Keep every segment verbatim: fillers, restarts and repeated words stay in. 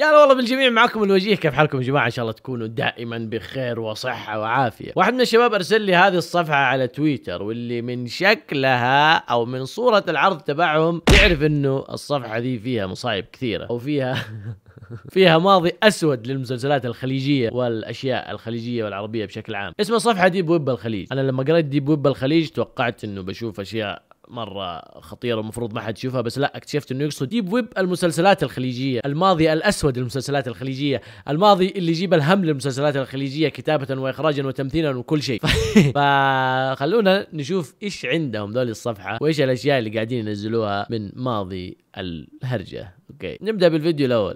يا هلا والله بالجميع، معكم الوجيه. كيف حالكم يا جماعه؟ ان شاء الله تكونوا دائما بخير وصحه وعافيه. واحد من الشباب ارسل لي هذه الصفحه على تويتر، واللي من شكلها او من صوره العرض تبعهم تعرف انه الصفحه دي فيها مصايب كثيره، او فيها فيها ماضي اسود للمسلسلات الخليجيه والاشياء الخليجيه والعربيه بشكل عام. اسم الصفحه ديب ويب الخليج. انا لما قريت ديب ويب الخليج توقعت انه بشوف اشياء مرة خطيرة المفروض ما حد يشوفها، بس لا، اكتشفت انه يقصد ديب ويب المسلسلات الخليجية، الماضي الاسود للمسلسلات الخليجية، الماضي اللي يجيب الهم للمسلسلات الخليجية كتابة واخراجا وتمثيلا وكل شيء. فخلونا نشوف ايش عندهم ذول الصفحة وايش الاشياء اللي قاعدين ينزلوها من ماضي الهرجة. اوكي، نبدأ بالفيديو الاول.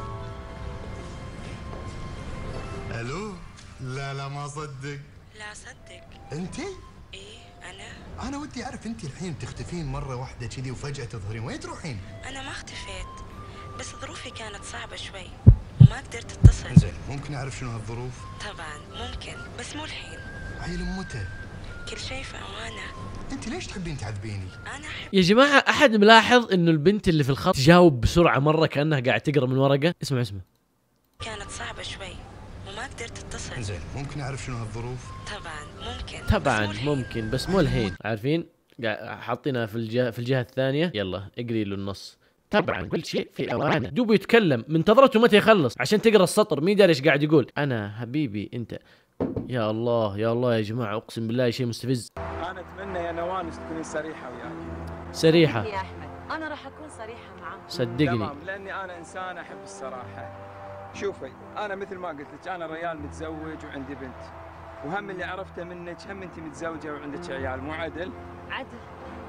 الو. لا لا ما صدق. لا صدق. انتي؟ ايه انا. انا ودي اعرف انتي الحين تختفين مره واحده كذي وفجاه تظهرين، وين تروحين؟ انا ما اختفيت، بس ظروفي كانت صعبة شوي وما قدرت اتصل. زين، ممكن اعرف شنو هالظروف؟ طبعا ممكن، بس مو الحين. عيل متى؟ كل شيء في امانة. انتي ليش تحبين تعذبيني؟ انا احب. يا جماعة، احد ملاحظ انه البنت اللي في الخط تجاوب بسرعة مرة كأنها قاعد تقرأ من ورقة. اسمع اسمع. كانت صعبة شوي وما قدرت اتصل. زين، ممكن اعرف شنو هالظروف؟ طبعا ممكن. طبعا بس مو ممكن بس مو الحين. عارفين قاعد حاطينها في الجهة في الجهة الثانية. يلا اقري له النص. طبعا كل شيء في اوانه. دوب يتكلم، منتظرته متى يخلص عشان تقرا السطر. مين داري ايش قاعد يقول. انا حبيبي انت. يا الله يا الله يا جماعة، اقسم بالله شيء مستفز. انا اتمنى يا نوان تكونين صريحه وياي. صريحة يا احمد، انا راح اكون صريحه معاك. صدقني. تمام، لاني انا انسان احب الصراحه. شوفي، انا مثل ما قلت لك، انا ريال متزوج وعندي بنت، وهم اللي عرفته منك هم انت متزوجه وعندك عيال، مو عدل؟ عدل.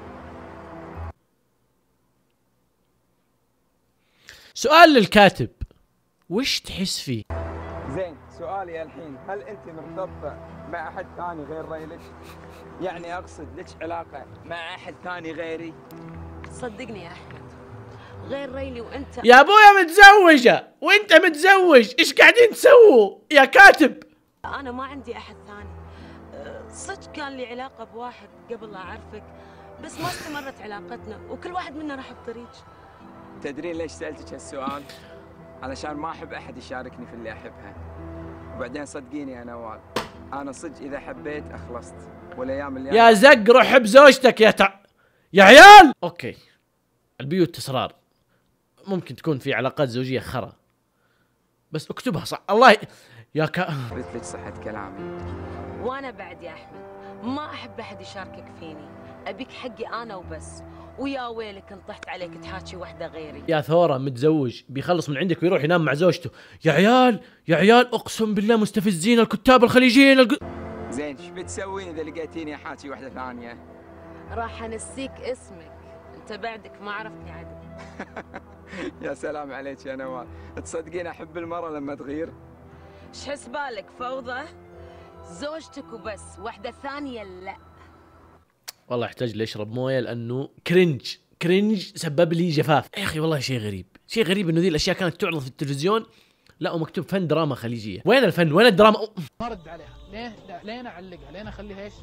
سؤال للكاتب، وش تحس فيه؟ زين، سؤالي الحين، هل انت مرتبطه مع احد ثاني غير ريلك؟ يعني اقصد لك علاقه مع احد ثاني غيري؟ صدقني يا احمد، غير ريلي وانت. يا ابويا متزوجة وانت متزوج، ايش قاعدين تسووا يا كاتب؟ انا ما عندي احد ثاني. أه، صدق كان لي علاقه بواحد قبل لا اعرفك، بس ما استمرت علاقتنا وكل واحد منا راح بطريق. تدرين ليش سالتك هالسؤال؟ علشان ما احب احد يشاركني في اللي احبها. وبعدين صدقيني يا نوال، انا صدق اذا حبيت اخلصت، والايام اللي يا زق روح بزوجتك يا تع... يا عيال. اوكي، البيوت اسرار، ممكن تكون في علاقات زوجيه خرا، بس اكتبها صح. الله ي... يا ك... قلت لك صحة كلامي. وانا بعد يا احمد ما احب احد يشاركك فيني، ابيك حقي انا وبس. ويا ويلك ان طحت عليك تحاكي واحده غيري. يا ثوره متزوج بيخلص من عندك ويروح ينام مع زوجته. يا عيال يا عيال، اقسم بالله مستفزين الكتاب الخليجيين الق... زين، ايش بتسوين اذا لقيتيني احاكي واحده ثانيه؟ راح انسيك اسمك، انت بعدك ما عرفتني عدل. يا سلام عليك يا نوال، تصدقين احب المرأة لما تغير؟ ايش حسبالك فوضى؟ زوجتك وبس، واحده ثانيه لا. والله احتاج لي اشرب مويه لانه كرنج كرنج سبب لي جفاف. يا اخي والله شيء غريب، شيء غريب انه ذي الاشياء كانت تعرض في التلفزيون، لا ومكتوب فن دراما خليجيه. وين الفن؟ وين الدراما؟ ما رد عليها ليه؟ لا لين اعلقها، لين اخليها ايش؟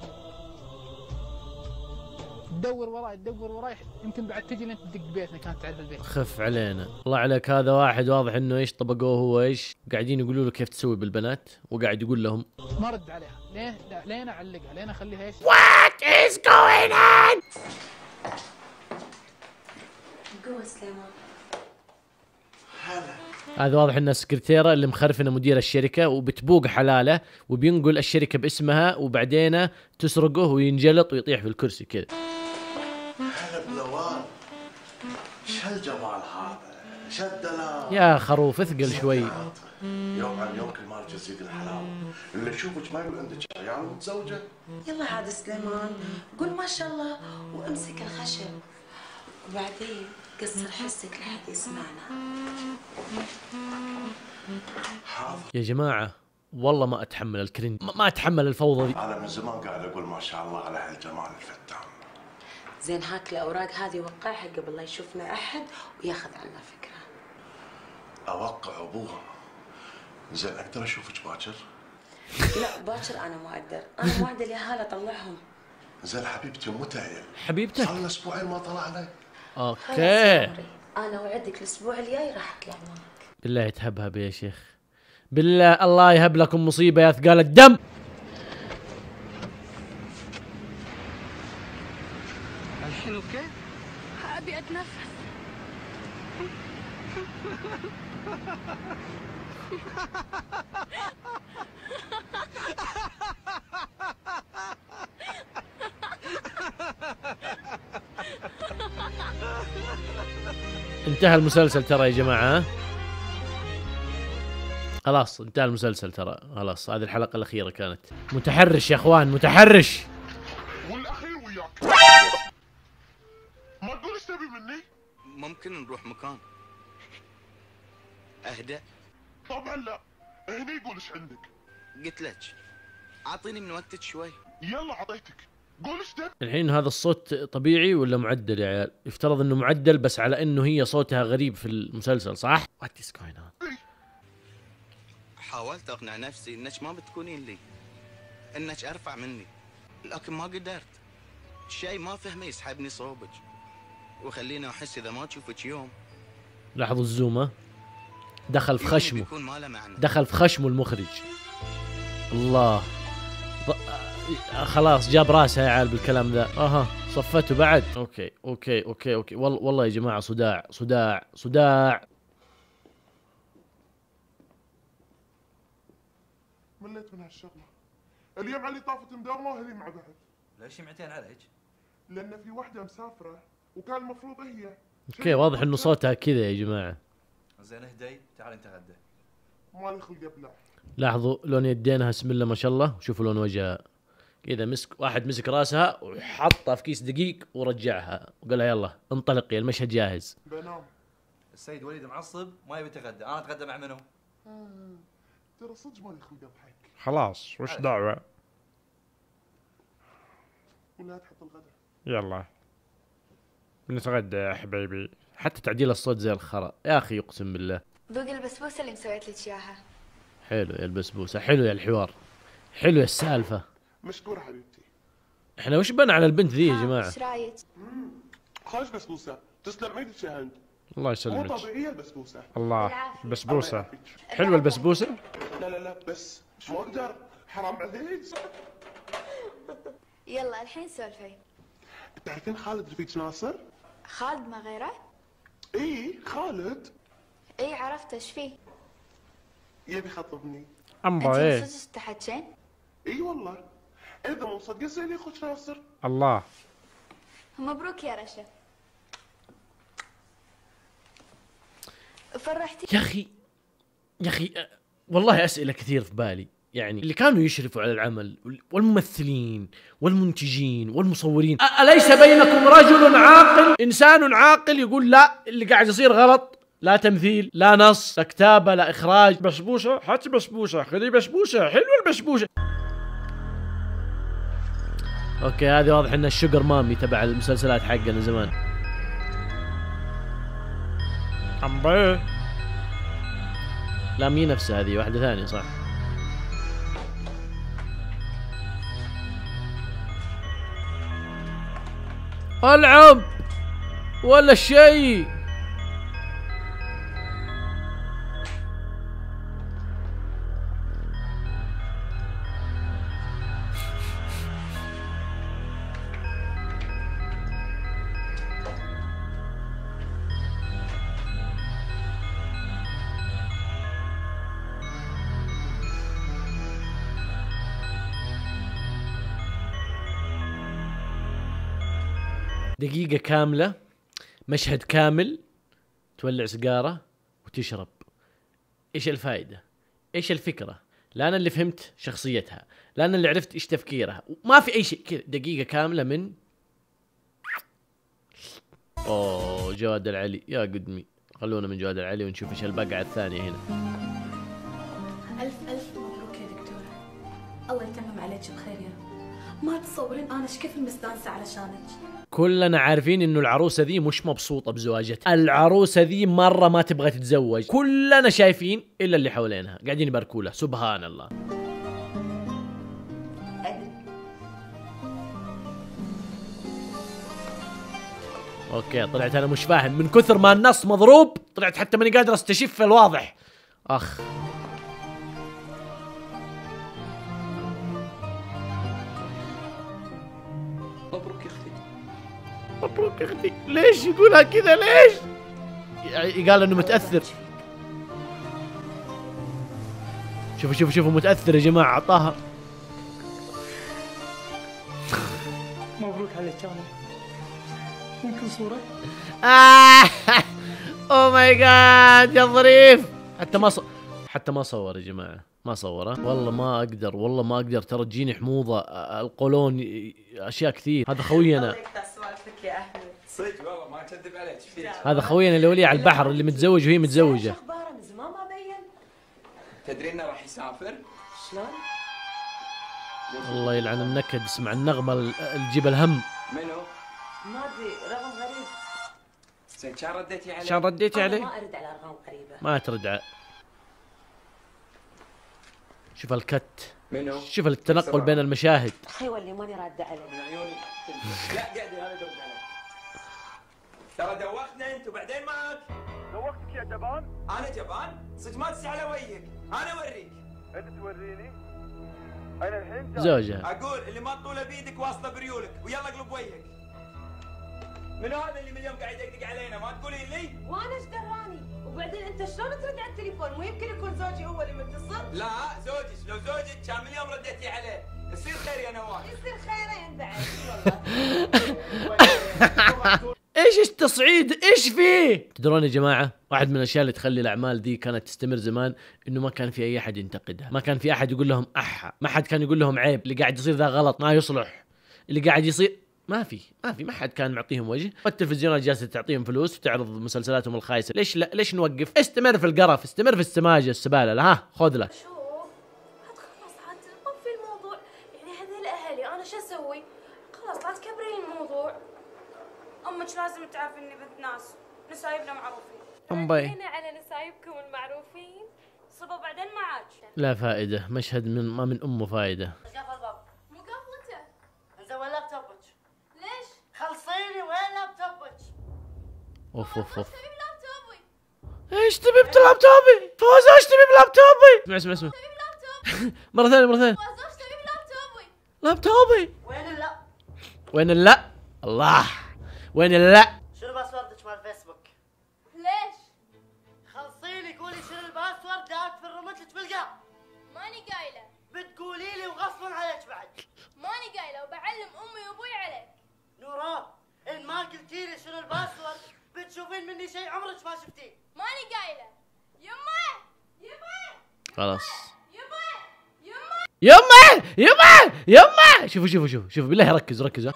تدور وراي تدور وراي، يمكن بعد تجي لين تدق بيتنا، كانت تعرف البيت. خف علينا الله عليك. هذا واحد واضح انه ايش طبقوه هو ايش قاعدين يقولوا له كيف تسوي بالبنات، وقاعد يقول لهم ما رد عليها ليه؟ لا لين اعلقها، لين اخليها ايش؟ What is going on؟ قوة سليمان. هذا واضح انه السكرتيرة اللي مخرفنة مدير الشركة، وبتبوق حلاله وبينقل الشركة باسمها، وبعدين تسرقه وينجلط ويطيح في الكرسي كذا. هلا بلوان، ايش هالجمال هذا؟ ايش هالدلال؟ يا خروف اثقل شوي. يوم عن يوم كل ما تجسيد الحلاوه، اللي يشوفك ما يقول عندك عيال متزوجه. يلا عاد سليمان، قول ما شاء الله وامسك الخشب، وبعدين قصر حسك لحد يسمعنا. حاضر يا جماعة والله ما اتحمل الكرنج، ما اتحمل الفوضى دي. انا من زمان قاعد اقول ما شاء الله على هالجمال الفتان. زين، هاك الاوراق هذه وقعها قبل لا يشوفنا احد وياخذ عنا فكره. اوقع ابوها. زين، اقدر اشوفك باكر؟ لا باكر انا ما اقدر، انا موعده اليهال اطلعهم. زين حبيبتي، متى هي؟ حبيبتك صار لنا اسبوعين ما طلعنا. اوكي، انا وعدك الاسبوع الجاي راح اطلع معك. بالله يتهبهب يا شيخ، بالله الله يهب لكم مصيبة يا ثقال الدم. الحين اوكي؟ ابي اتنفس. انتهى المسلسل ترى يا جماعة، خلاص انتهى المسلسل ترى، خلاص هذه الحلقة الأخيرة كانت. متحرش يا اخوان، متحرش. والاخير وياك. ما تقول ايش تبي مني؟ ممكن نروح مكان اهدى؟ طبعا لا، هني قول ايش عندك. قلت لك اعطيني من وقتك شوي. يلا عطيتك، قول ايش تبي. الحين هذا الصوت طبيعي ولا معدل يا عيال؟ يفترض انه معدل، بس على انه هي صوتها غريب في المسلسل، صح؟ What is going on؟ حاولت اقنع نفسي انك ما بتكونين لي، انك ارفع مني، لكن ما قدرت. شيء ما فهمه يسحبني صوبك وخليني احس اذا ما اشوفك يوم. لاحظوا الزومة، دخل في خشمه، بيكون ما له معنى. دخل في خشمه المخرج. الله ض... خلاص جاب راسها يا عيال بالكلام ذا. اها صفته بعد. اوكي اوكي اوكي اوكي والله والله يا جماعة صداع صداع صداع. مليت من هالشغله. اليوم علي طافت مداومه وهذي مع بعض. ليش يمعتين عليك؟ لان في واحده مسافره وكان المفروض هي. اوكي واضح انه صوتها كذا يا جماعة. زين اهدي، تعال نتغدى. مالي خلق ابلع. لاحظوا لون يدينها بسم الله ما شاء الله، وشوفوا لون وجهها كذا، مسك واحد مسك راسها وحطها في كيس دقيق ورجعها وقال لها يلا انطلقي المشهد جاهز. بنام. السيد وليد معصب ما يبي يتغدى، انا اتغدى مع منو؟ ترى صدق مالي خلق اضحك. خلاص وش دعوة؟ ولا تحط الغداء. يلا نتغدى يا حبيبي. حتى تعديل الصوت زي الخرا يا اخي اقسم بالله. ذوق البسبوسه اللي مسويت لك اياها. حلو يا البسبوسه، حلو يا الحوار، حلو يا السالفه. مشكورة حبيبتي. احنا وش بنا على البنت ذي يا جماعه؟ ايش رايك؟ خاش بسبوسه، تسلم ايدك يا هند. الله مو يسلمك. طبيعيه البسبوسه. الله بسبوسة حلوة البسبوسة؟ لا لا لا بس ما اقدر، حرام عليك. يلا الحين سولفي. تعرفين خالد رفيق ناصر؟ خالد ما غيره؟ اي خالد. اي عرفت، ايش فيه؟ يبي يخطبني. امبا ايه؟ انت صدق تحكين؟ اي والله، اذا مو مصدقه سالي اخوك ناصر. الله مبروك يا رشا. فرحتي يا اخي يا اخي أه، والله اسئله كثير في بالي، يعني اللي كانوا يشرفوا على العمل والممثلين والمنتجين والمصورين، أليس بينكم رجل عاقل، إنسان عاقل يقول لا اللي قاعد يصير غلط، لا تمثيل لا نص لا كتابة لا إخراج. بسبوسة حتى بسبوسة، خذي بسبوسة، حلوة البسبوسة. أوكي هذه واضح إنها الشوجر مامي تبع المسلسلات حقنا زمان. أمبا لا مي نفسها هذه، واحدة ثانية صح. ألعب ولا شيء. دقيقة كاملة، مشهد كامل، تولع سيجارة وتشرب. ايش الفائدة؟ ايش الفكرة؟ لا انا اللي فهمت شخصيتها، لا انا اللي عرفت ايش تفكيرها، ما في اي شيء كذا. دقيقة كاملة من اوه جواد العلي يا قدمي. خلونا من جواد العلي ونشوف ايش البقعة الثانية هنا. ألف ألف مبروك يا دكتورة، الله يتمم عليك بخير يا ما تصورين أنا إيش كيف مستانسة علشانك. كلنا عارفين انه العروسة ذي مش مبسوطة بزواجتها، العروسة ذي مرة ما تبغى تتزوج، كلنا شايفين الا اللي حوالينها قاعدين يباركوا لها، سبحان الله. اوكي طلعت انا مش فاهم من كثر ما النص مضروب، طلعت حتى ماني قادر استشف الواضح. اخ مبروك يا اختي. مبروك يا اختي. ليش يقولها كذا ليش؟ يعني قال انه متاثر. شوفوا شوفوا شوفوا متاثر يا جماعه، اعطاها. مبروك عليك انا. ممكن صورة؟ اوه ماي جاد يا ظريف. حتى ما ص... حتى ما صور يا جماعه، ما صوره. والله ما اقدر، والله ما اقدر، ترى تجيني حموضه، القولون، اشياء كثير. هذا خوينا. سوالفك يا احمد. صدق والله ما اكذب عليك. ايش فيك؟ هذا خوينا اللي ولي على البحر، اللي متزوج وهي متزوجه. اخباره من زمان ما بين. تدري انه راح يسافر؟ شلون؟ الله يلعن النكد، اسمع النغمه الجيب الهم. منو؟ ما ادري، رقم غريب. زين كان رديتي عليه؟ شان رديتي عليه؟ ما ارد على ارقام غريبه. ما ترد على. شوف الكت. منو؟ شوف التنقل بين المشاهد. اخي واللي ماني راده عليه. من عيوني. لا قاعد انا ادور عليه. ترى دوختنا انت وبعدين معك. دوختك يا جبان؟ انا جبان؟ صدق ما تستحي على وجهك، انا اوريك. انت توريني؟ انا الحين زوجها. اقول اللي ما تطوله بيدك واصله بريولك، ويلا اقلب وجهك. منو هذا اللي من اليوم قاعد يدقدق علينا؟ ما تقولين لي؟ وانا ايش دراني؟ وبعدين انت شلون ترد على التليفون؟ مو يمكن يكون زوجي هو اللي متصل؟ لا زوجك، لو زوجك كان من اليوم رديتي عليه. يصير خير يا نواف. يصير خيرين بعد. ايش التصعيد؟ ايش فيه؟ تدرون يا جماعه، واحد من الاشياء اللي تخلي الاعمال دي كانت تستمر زمان انه ما كان في اي احد ينتقدها، ما كان في احد يقول لهم احا، ما حد كان يقول لهم عيب، اللي قاعد يصير ذا غلط ما يصلح، اللي قاعد يصير ما في ما في ما حد كان معطيهم وجه. والتلفزيونات جالسه تعطيهم فلوس وتعرض مسلسلاتهم الخايسه. ليش لا ليش نوقف؟ استمر في القرف، استمر في السماجه السباله. ها خذ لك. شوف خلاص عاد طفي الموضوع، يعني هذول اهلي انا شو اسوي؟ خلاص لا تكبرين الموضوع. امك لازم تعرف اني بنت ناس، نسايبنا معروفين. امبي ردينا على نسايبكم المعروفين، صبوا بعدين معاك. لا فائده، مشهد من ما من امه فائده. قفل الباب. مو قافلته. انزين وين لابتوبك؟ ليش؟ خلصيني وين لابتوبك؟ اوف اوف اوف. تبي بلابتوبي؟ ايش تبي بلابتوبي؟ فوز ايش تبي بلابتوبي؟ اسمع اسمع اسمع. تبي بلابتوبي؟ مره ثانيه مره ثانيه. فوز ايش تبي بلابتوبي؟ لابتوبي. وين اللا؟ وين اللا؟ الله وين اللا؟ شنو باسوردك مال فيسبوك؟ ليش؟ خلصيني قولي شنو الباسورد لا اكثر رمتلك بالقاع. ماني قايله. بتقولي لي وغصبا عليك بعد. ماني قايله وبعلم امي وابوي عليك. نوران ان ما قلتي لي شنو الباسورد بتشوفين مني شيء عمرك ما شفتيه. ماني قايله. يمه يمه. خلاص. يمه يمه. يمه يمه يمه. شوفوا شوفوا شوفوا شوفوا بالله ركزوا ركزوا.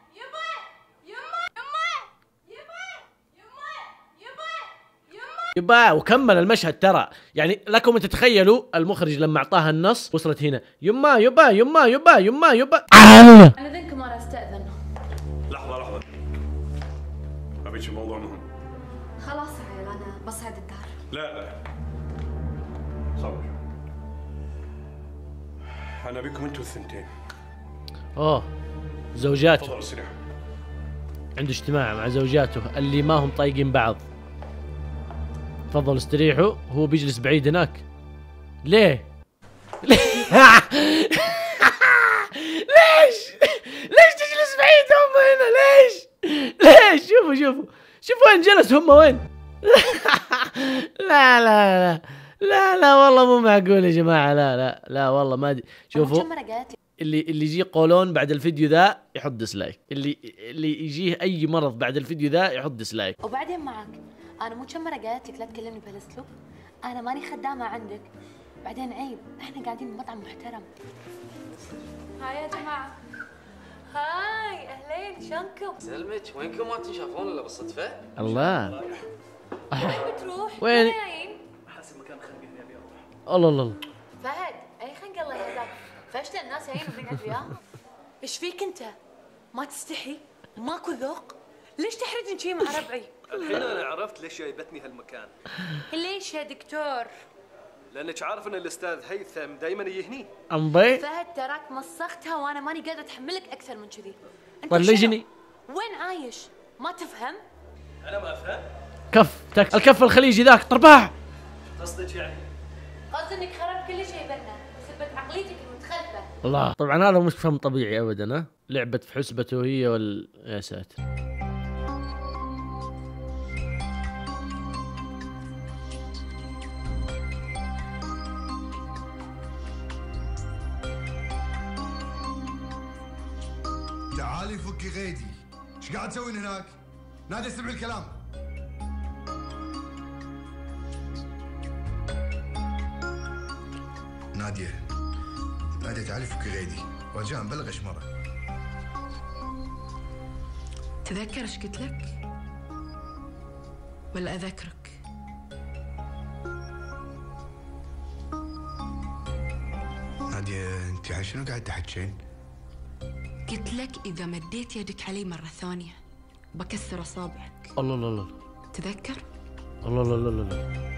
يبا وكمل المشهد ترى، يعني لكم ان تتخيلوا المخرج لما اعطاها النص وصلت هنا يما يبا يما يبا يما يبا. انا ذنكم انا استاذن. لحظة لحظة. أبيك موضوع مهم. خلاص عيل انا بصعد الدار. لا لا. صبر. أنا بكم أنتوا الثنتين. اوه زوجاته. تفضل استريح. عنده اجتماع مع زوجاته اللي ما هم طايقين بعض. تفضلوا استريحوا، هو بيجلس بعيد هناك. ليه؟ ليه؟ ليش؟ ليش تجلس بعيد هم هنا؟ ليش؟ ليش؟ شوفوا شوفوا شوفوا وين جلس هم وين؟ لا لا لا لا لا والله مو معقول يا جماعة. لا لا لا والله ما دي. شوفوا اللي اللي يجيه قولون بعد الفيديو ذا يحط ديسلايك، اللي اللي يجيه أي مرض بعد الفيديو ذا يحط ديسلايك. وبعدين معك انا مو كم مره قالت لك لا تكلمني بهالاسلوب؟ انا ماني خدامه عندك، بعدين عيب احنا قاعدين بمطعم محترم. هاي يا جماعه. هاي اهلين شلونكم؟ سلمك وينكم ما تنشافون الا بالصدفه؟ الله وين بتروح؟ وين؟ نايم؟ احس مكان خنقني ابي اروح. الله الله الله. فهد اي خنق الله يهداك، فشت الناس هين بنقعد وياهم. ايش فيك انت؟ ما تستحي؟ ماكو ذوق؟ ليش تحرجني شي مع ربعي؟ الحين انا عرفت ليش جايبتني هالمكان. ليش يا دكتور؟ لانك عارف ان الاستاذ هيثم دائما يهني. امبي فهد تراك مسختها وانا ماني قادره اتحملك اكثر من كذي. طلجني. وين عايش؟ ما تفهم؟ انا ما افهم. كف تك الكف الخليجي ذاك طرباح. قصدك يعني؟ قصدي انك خربت كل شيء بيننا بسبب عقليتك المتخلفه. الله طبعا هذا مش فهم طبيعي ابدا. ها لعبة في حسبته هي وال يا ساتر. تعالي فكي غيدي، ايش قاعد تسوين هناك؟ نادي استمع الكلام. نادية نادية تعالي فكي غيدي، رجاء بلغ شمرة. تذكر ايش قلت لك؟ ولا اذكرك؟ نادية انت على شنو قاعد تحكين؟ قلت لك اذا مديت يدك علي مرة ثانية بكسر اصابعك. الله الله الله. تذكر؟ الله الله الله الله.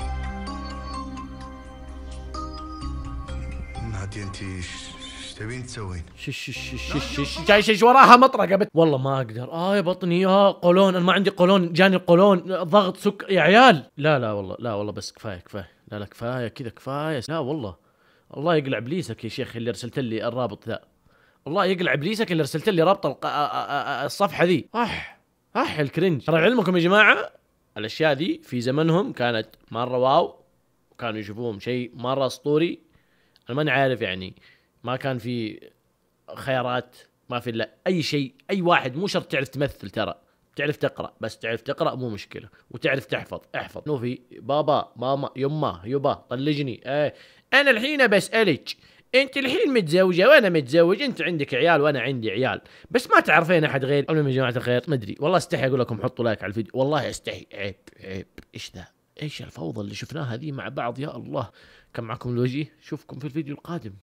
نادية انت ايش تبين تسوين؟ شش شش شش شش جاي شش وراها مطرقه بت... والله ما اقدر. اه يا بطني يا قولون، انا ما عندي قولون، جاني القولون ضغط سك يا عيال. لا لا والله لا والله بس كفايه كفايه. لا لا كفايه كذا كفايه. لا والله الله يقلع ابليسك يا شيخ اللي ارسلت لي الرابط ذا. الله يقلع ابليسك اللي ارسلت لي رابط الق... الصفحه ذي. اح اح الكرنج. ترى علمكم يا جماعه الاشياء ذي في زمنهم كانت مره واو، وكانوا يشوفوهم شيء مره اسطوري. انا ماني عارف يعني ما كان في خيارات، ما في الا اي شيء. اي واحد مو شرط تعرف تمثل، ترى تعرف تقرا، بس تعرف تقرا مو مشكله، وتعرف تحفظ احفظ. نو في بابا ماما يما يبا طلقني. ايه انا الحين بسالك، انت الحين متزوجه وانا متزوج، انت عندك عيال وانا عندي عيال، بس ما تعرفين احد غير. المهم يا جماعه الخير ما ادري والله استحي اقول لكم حطوا لايك على الفيديو، والله استحي. عيب عيب. ايش ذا؟ ايش الفوضى اللي شفناها هذه مع بعض؟ يا الله. كان معكم الوجيه، اشوفكم في الفيديو القادم.